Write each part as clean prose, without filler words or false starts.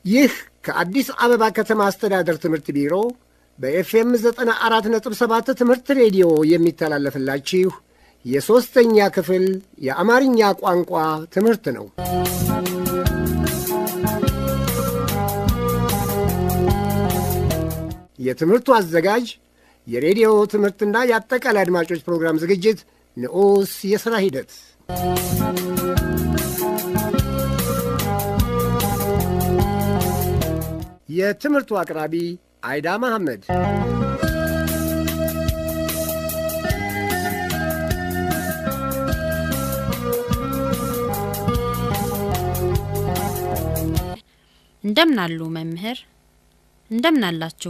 ይህ ከአዲስ አበባ ከተማ አስተዳደር ትምህርት ቢሮ በኤፍኤም 94.7 ትምህርት ሬዲዮ የሚተላለፍላችሁ የሶስተኛ ክፍል የአማረኛ ቋንቋ ትምህርት ነው። የትምህርቱ አዘጋጅ የሬዲዮ ትምህርትና የአጠቃላይ አድማጮች ፕሮግራም ዝግጅት ንዑስ የሥራ ሂደት የትምህርቱ አቅራቢ አይዳ መሐመድ። እንደምናሉ መምህር፣ እንደምናላችሁ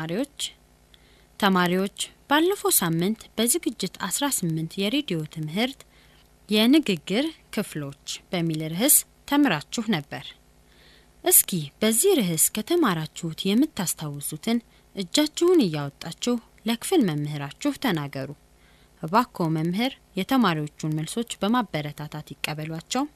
ተማሪዎች ባለፈው ሳምንት በዝግጅት 18 የሬዲዮ ትምህርት የንግግር ክፍሎች በሚል ርዕስ ተምራችሁ ነበር። እስኪ በዚህ ርዕስ ከተማራችሁት የምታስታውሱትን እጃችሁን እያወጣችሁ ለክፍል መምህራችሁ ተናገሩ። እባክዎ መምህር የተማሪዎቹን መልሶች በማበረታታት ይቀበሏቸው።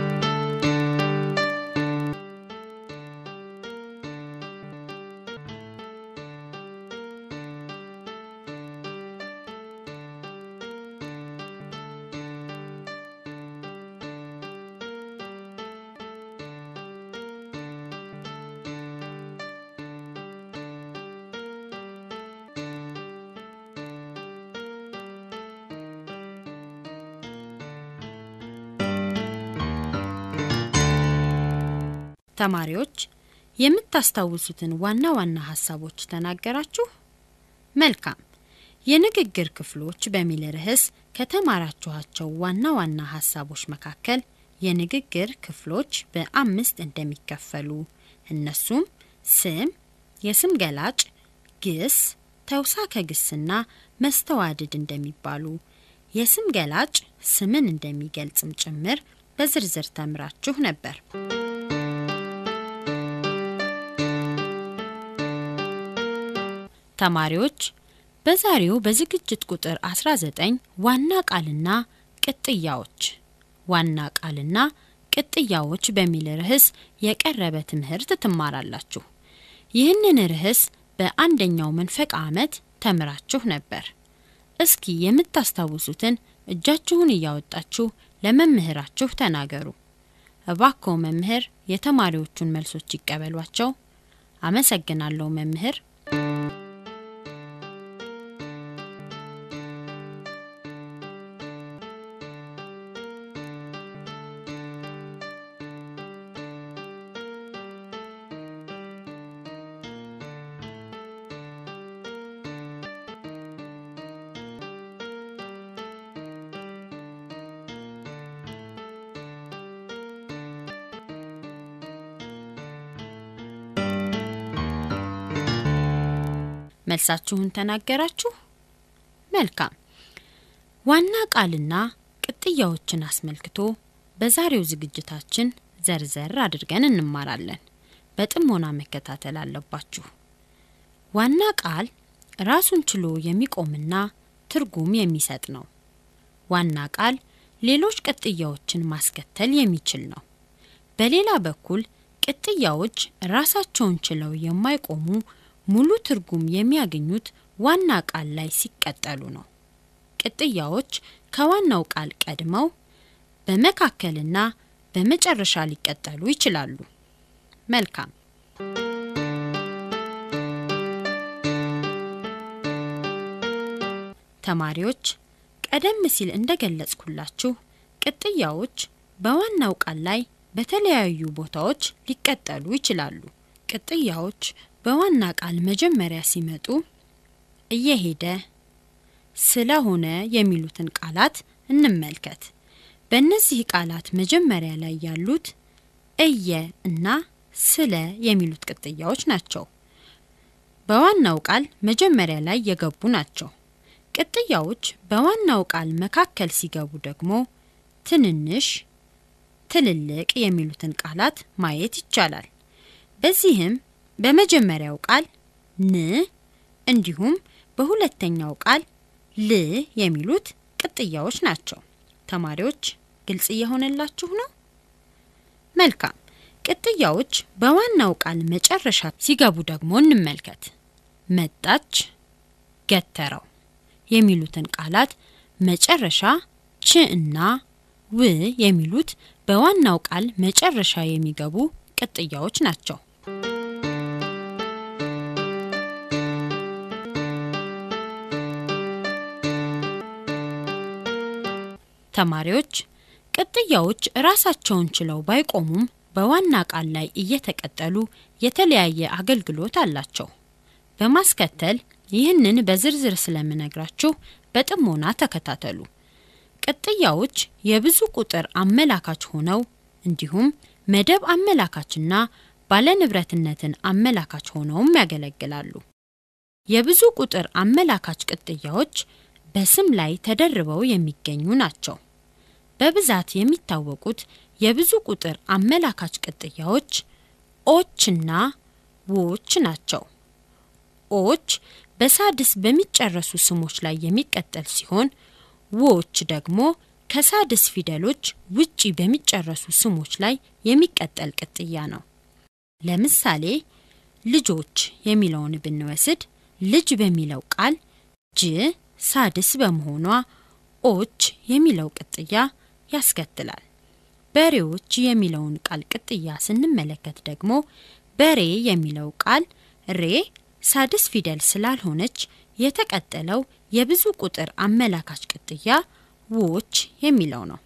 ተማሪዎች የምታስታውሱትን ዋና ሐሳቦች ተናገራችሁ? መልካም። የንግግር ክፍሎች በሚል ርዕስ ከተማራችኋቸው ዋና ሐሳቦች መካከል የንግግር ክፍሎች በ5 እንደሚከፈሉ እነሱም ስም፣ የስም ገላጭ፣ ግስ፣ ተውሳከ ግስና መስተዋድድ እንደሚባሉ የስም ገላጭ ስምን እንደሚገልጽም ጭምር በዝርዝር ተምራችሁ ነበር። ተማሪዎች በዛሬው በዝግጅት ቁጥር 19 ዋና ቃልና ቅጥያዎች በሚል ርዕስ የቀረበ ትምህርት ትማራላችሁ። ይህንን ርዕስ በአንደኛው መንፈቅ ዓመት ተምራችሁ ነበር። እስኪ የምታስታውሱትን እጃችሁን እያወጣችሁ ለመምህራችሁ ተናገሩ። እባክዎ መምህር የተማሪዎቹን መልሶች ይቀበሏቸው። አመሰግናለሁ መምህር። መልሳችሁን ተናገራችሁ? መልካም። ዋና ቃልና ቅጥያዎችን አስመልክቶ በዛሬው ዝግጅታችን ዘርዘር አድርገን እንማራለን። በጥሞና መከታተል አለባችሁ። ዋና ቃል ራሱን ችሎ የሚቆምና ትርጉም የሚሰጥ ነው። ዋና ቃል ሌሎች ቅጥያዎችን ማስከተል የሚችል ነው። በሌላ በኩል ቅጥያዎች ራሳቸውን ችለው የማይቆሙ ሙሉ ትርጉም የሚያገኙት ዋና ቃል ላይ ሲቀጠሉ ነው። ቅጥያዎች ከዋናው ቃል ቀድመው በመካከልና በመጨረሻ ሊቀጠሉ ይችላሉ። መልካም። ተማሪዎች ቀደም ሲል እንደገለጽኩላችሁ ቅጥያዎች በዋናው ቃል ላይ በተለያዩ ቦታዎች ሊቀጠሉ ይችላሉ። ቅጥያዎች በዋና ቃል መጀመሪያ ሲመጡ እየሄደ፣ ስለሆነ የሚሉትን ቃላት እንመልከት። በእነዚህ ቃላት መጀመሪያ ላይ ያሉት እየ እና ስለ የሚሉት ቅጥያዎች ናቸው። በዋናው ቃል መጀመሪያ ላይ የገቡ ናቸው። ቅጥያዎች በዋናው ቃል መካከል ሲገቡ ደግሞ ትንንሽ፣ ትልልቅ የሚሉትን ቃላት ማየት ይቻላል። በዚህም በመጀመሪያው ቃል ን እንዲሁም በሁለተኛው ቃል ል የሚሉት ቅጥያዎች ናቸው። ተማሪዎች ግልጽ እየሆነላችሁ ነው? መልካም። ቅጥያዎች በዋናው ቃል መጨረሻ ሲገቡ ደግሞ እንመልከት። መጣች፣ ገተረው የሚሉትን ቃላት መጨረሻ ች እና ው የሚሉት በዋናው ቃል መጨረሻ የሚገቡ ቅጥያዎች ናቸው። ተማሪዎች ቅጥያዎች ራሳቸውን ችለው ባይቆሙም በዋና ቃል ላይ እየተቀጠሉ የተለያየ አገልግሎት አላቸው። በማስከተል ይህንን በዝርዝር ስለምነግራችሁ በጥሞና ተከታተሉ። ቅጥያዎች የብዙ ቁጥር አመላካች ሆነው እንዲሁም መደብ አመላካችና ባለንብረትነትን አመላካች ሆነውም ያገለግላሉ። የብዙ ቁጥር አመላካች ቅጥያዎች በስም ላይ ተደርበው የሚገኙ ናቸው። በብዛት የሚታወቁት የብዙ ቁጥር አመላካች ቅጥያዎች ኦችና ዎች ናቸው። ኦች በሳድስ በሚጨረሱ ስሞች ላይ የሚቀጠል ሲሆን ዎች ደግሞ ከሳድስ ፊደሎች ውጪ በሚጨረሱ ስሞች ላይ የሚቀጠል ቅጥያ ነው። ለምሳሌ ልጆች የሚለውን ብንወስድ ልጅ በሚለው ቃል ጅ ሳድስ በመሆኗ ኦች የሚለው ቅጥያ ያስከትላል። በሬዎች የሚለውን ቃል ቅጥያ ስንመለከት ደግሞ በሬ የሚለው ቃል ሬ ሳድስ ፊደል ስላልሆነች የተቀጠለው የብዙ ቁጥር አመላካች ቅጥያ ዎች የሚለው ነው።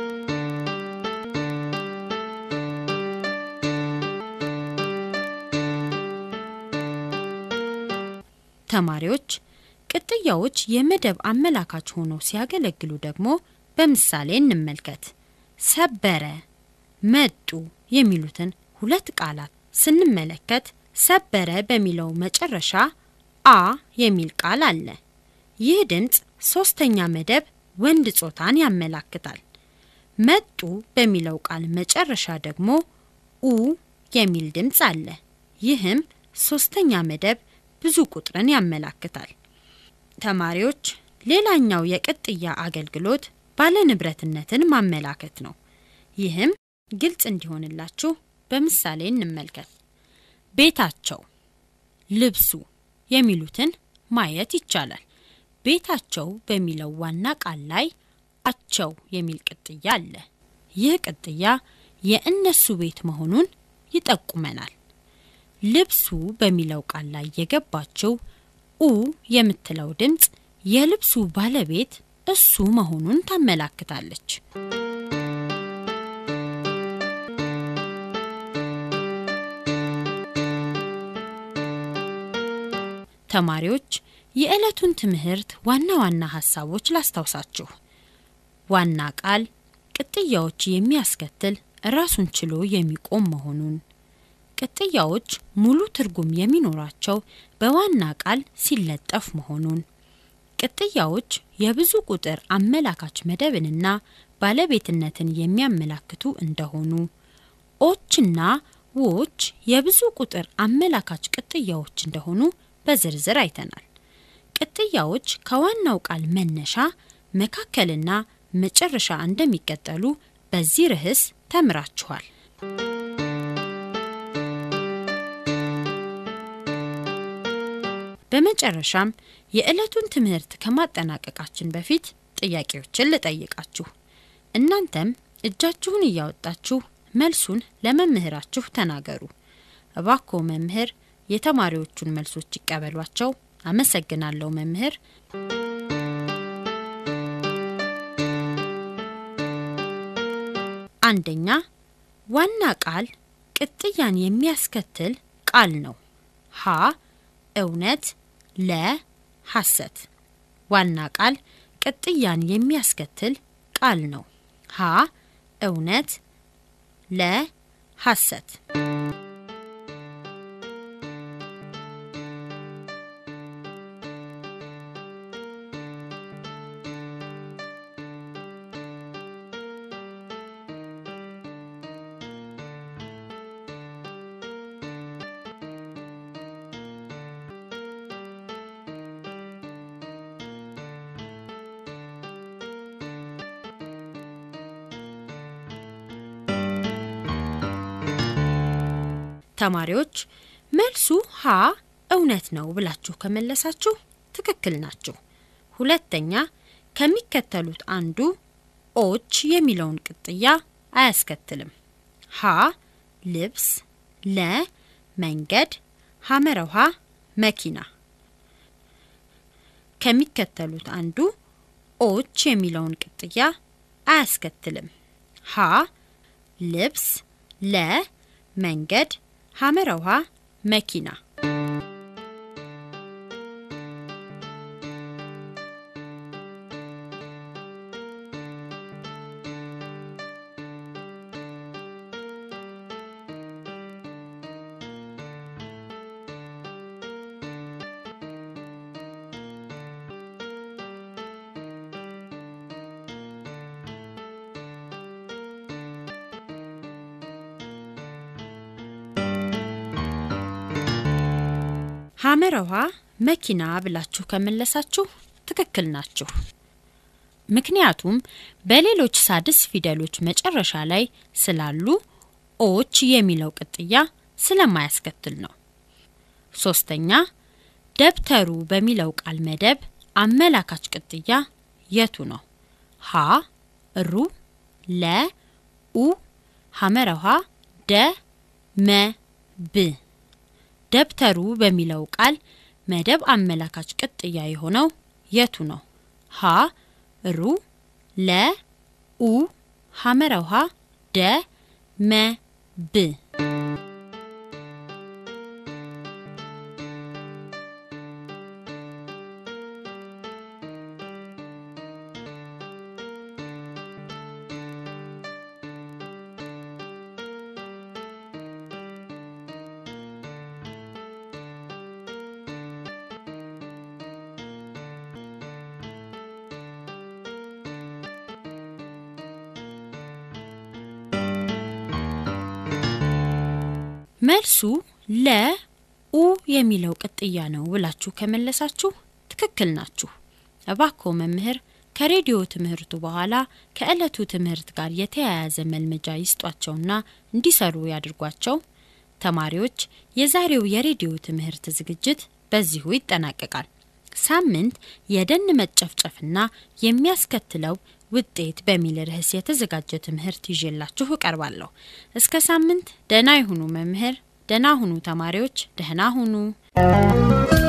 ተማሪዎች ቅጥያዎች የመደብ አመላካች ሆነው ሲያገለግሉ ደግሞ በምሳሌ እንመልከት። ሰበረ፣ መጡ የሚሉትን ሁለት ቃላት ስንመለከት ሰበረ በሚለው መጨረሻ አ የሚል ቃል አለ። ይህ ድምጽ ሶስተኛ መደብ ወንድ ጾታን ያመላክታል። መጡ በሚለው ቃል መጨረሻ ደግሞ ኡ የሚል ድምጽ አለ። ይህም ሶስተኛ መደብ ብዙ ቁጥርን ያመላክታል። ተማሪዎች ሌላኛው የቅጥያ አገልግሎት ባለንብረትነትን ማመላከት ነው። ይህም ግልጽ እንዲሆንላችሁ በምሳሌ እንመልከት። ቤታቸው፣ ልብሱ የሚሉትን ማየት ይቻላል። ቤታቸው በሚለው ዋና ቃል ላይ አቸው የሚል ቅጥያ አለ። ይህ ቅጥያ የእነሱ ቤት መሆኑን ይጠቁመናል። ልብሱ በሚለው ቃል ላይ የገባቸው ኡ የምትለው ድምጽ የልብሱ ባለቤት እሱ መሆኑን ታመላክታለች። ተማሪዎች የዕለቱን ትምህርት ዋና ሐሳቦች ላስታውሳችሁ። ዋና ቃል ቅጥያዎች የሚያስከትል ራሱን ችሎ የሚቆም መሆኑን፣ ቅጥያዎች ሙሉ ትርጉም የሚኖራቸው በዋና ቃል ሲለጠፍ መሆኑን፣ ቅጥያዎች የብዙ ቁጥር አመላካች መደብንና ባለቤትነትን የሚያመላክቱ እንደሆኑ፣ ኦችና ዎች የብዙ ቁጥር አመላካች ቅጥያዎች እንደሆኑ በዝርዝር አይተናል። ቅጥያዎች ከዋናው ቃል መነሻ፣ መካከልና መጨረሻ እንደሚቀጠሉ በዚህ ርዕስ ተምራችኋል። በመጨረሻም የዕለቱን ትምህርት ከማጠናቀቃችን በፊት ጥያቄዎችን ልጠይቃችሁ። እናንተም እጃችሁን እያወጣችሁ መልሱን ለመምህራችሁ ተናገሩ። እባክዎ መምህር የተማሪዎቹን መልሶች ይቀበሏቸው። አመሰግናለሁ መምህር። አንደኛ፣ ዋና ቃል ቅጥያን የሚያስከትል ቃል ነው። ሀ እውነት፣ ለ ሐሰት። ዋና ቃል ቅጥያን የሚያስከትል ቃል ነው። ሀ እውነት፣ ለ ሐሰት። ተማሪዎች መልሱ ሀ እውነት ነው ብላችሁ ከመለሳችሁ ትክክል ናችሁ። ሁለተኛ ከሚከተሉት አንዱ ኦች የሚለውን ቅጥያ አያስከትልም። ሀ ልብስ፣ ለ መንገድ፣ ሐመረውሃ መኪና። ከሚከተሉት አንዱ ኦች የሚለውን ቅጥያ አያስከትልም። ሀ ልብስ፣ ለ መንገድ፣ ሐመረውሃ መኪና። ሐመረውሃ መኪና ብላችሁ ከመለሳችሁ ትክክል ናችሁ። ምክንያቱም በሌሎች ሳድስ ፊደሎች መጨረሻ ላይ ስላሉ ኦች የሚለው ቅጥያ ስለማያስከትል ነው። ሶስተኛ ደብተሩ በሚለው ቃል መደብ አመላካች ቅጥያ የቱ ነው? ሀ ሩ፣ ለ ኡ፣ ሐመረውሃ ደ መ ብ። ደብተሩ በሚለው ቃል መደብ አመላካች ቅጥያ የሆነው የቱ ነው? ሀ ሩ፣ ለ ኡ፣ ሐመረውሃ ደ መ ብ። መልሱ ለ ኡ የሚለው ቅጥያ ነው ብላችሁ ከመለሳችሁ ትክክል ናችሁ። እባክዎ መምህር ከሬዲዮ ትምህርቱ በኋላ ከዕለቱ ትምህርት ጋር የተያያዘ መልመጃ ይስጧቸውና እንዲሰሩ ያድርጓቸው። ተማሪዎች የዛሬው የሬዲዮ ትምህርት ዝግጅት በዚሁ ይጠናቀቃል። ሳምንት የደን መጨፍጨፍና የሚያስከትለው ውጤት በሚል ርዕስ የተዘጋጀ ትምህርት ይዤላችሁ እቀርባለሁ። እስከ ሳምንት ደህና ይሁኑ መምህር፣ ደህና ሁኑ ተማሪዎች፣ ደህና ሁኑ።